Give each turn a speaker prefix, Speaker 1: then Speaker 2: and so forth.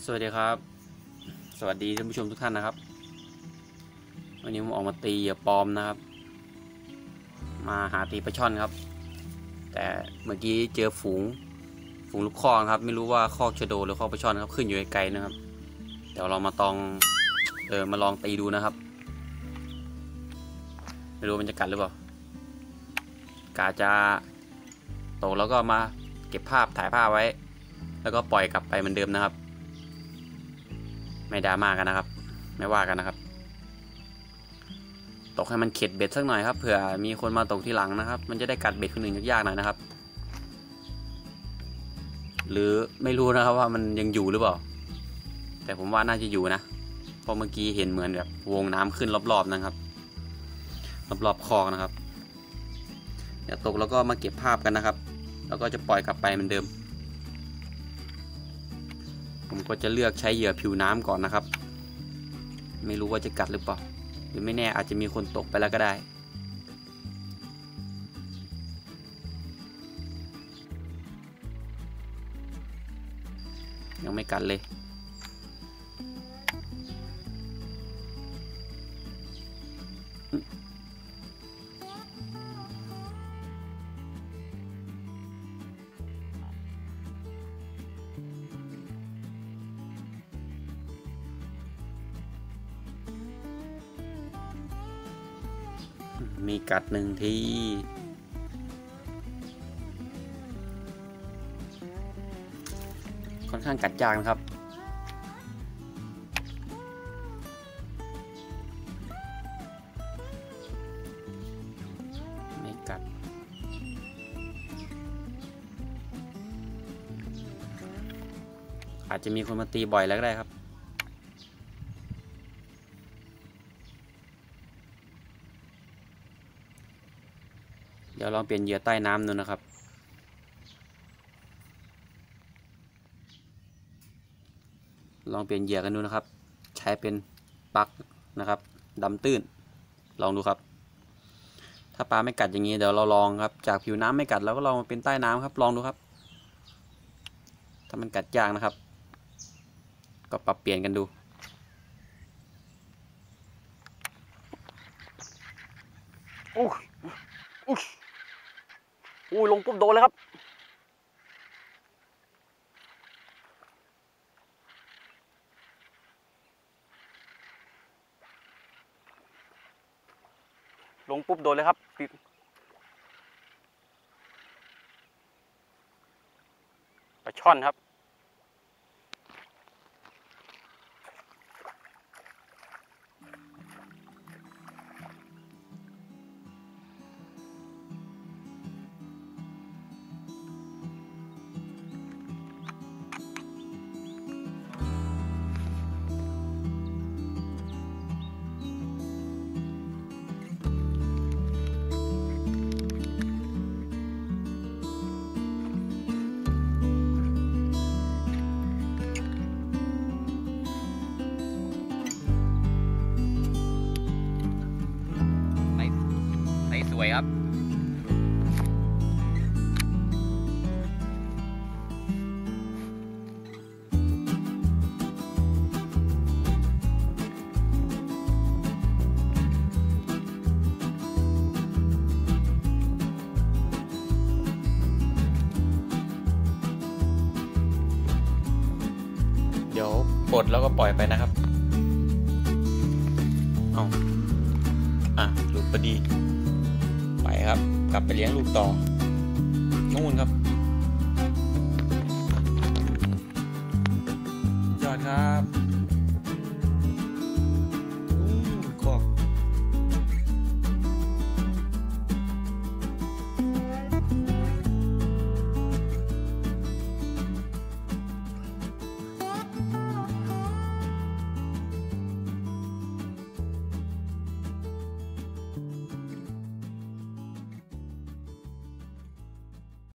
Speaker 1: สวัสดีครับสวัสดีท่านผู้ชมทุกท่านนะครับวันนี้ผมออกมาตีเหยื่อปลอมนะครับมาหาตีปลาช่อนครับแต่เมื่อกี้เจอฝูงลูกคอกครับไม่รู้ว่าคอกชะโดหรือคอกปลาช่อนครับขึ้นอยู่ไกลๆนะครับเดี๋ยวเรามามาลองตีดูนะครับไม่รู้มันจะกัดหรือเปล่ากาจะตกแล้วก็มาเก็บภาพถ่ายภาพไว้แล้วก็ปล่อยกลับไปเหมือนเดิมนะครับไม่ดราม่ากันนะครับไม่ว่ากันนะครับตกให้มันเข็ดเบ็ดสักหน่อยครับเผื่อมีคนมาตกที่หลังนะครับมันจะได้กัดเบ็ดคนอื่นยากๆหน่อยนะครับหรือไม่รู้นะครับว่ามันยังอยู่หรือเปล่าแต่ผมว่าน่าจะอยู่นะเพราะเมื่อกี้เห็นเหมือนแบบวงน้ำขึ้นรอบๆนะครับรอบๆคลองนะครับเดี๋ยวตกแล้วก็มาเก็บภาพกันนะครับแล้วก็จะปล่อยกลับไปเหมือนเดิมผมก็จะเลือกใช้เหยื่อผิวน้ำก่อนนะครับไม่รู้ว่าจะกัดหรือเปล่าหรือไม่แน่อาจจะมีคนตกไปแล้วก็ได้ยังไม่กัดเลยมีกัดหนึ่งทีค่อนข้างกัดยากนะครับไม่กัดอาจจะมีคนมาตีบ่อยแล้วก็ได้ครับเดี๋ยวลองเปลี่ยนเหยื่อใต้น้ำดูนะครับลองเปลี่ยนเหยื่อกันดูนะครับใช้เป็นปลั๊กนะครับดำตื้นลองดูครับถ้าปลาไม่กัดอย่างนี้เดี๋ยวเราลองครับจากผิวน้ำไม่กัดแล้วก็ลองมาเป็นใต้น้ำครับลองดูครับถ้ามันกัดยากนะครับก็ปรับเปลี่ยนกันดูอุ้ยลงปุ๊บโดนเลยครับลงปุ๊บโดนเลยครับปลาช่อนครับสวยครับเดี๋ยวปลดแล้วก็ปล่อยไปนะครับหลุดพอดีไปครับกลับไปเลี้ยงลูกต่อนู่นครับยอดครับ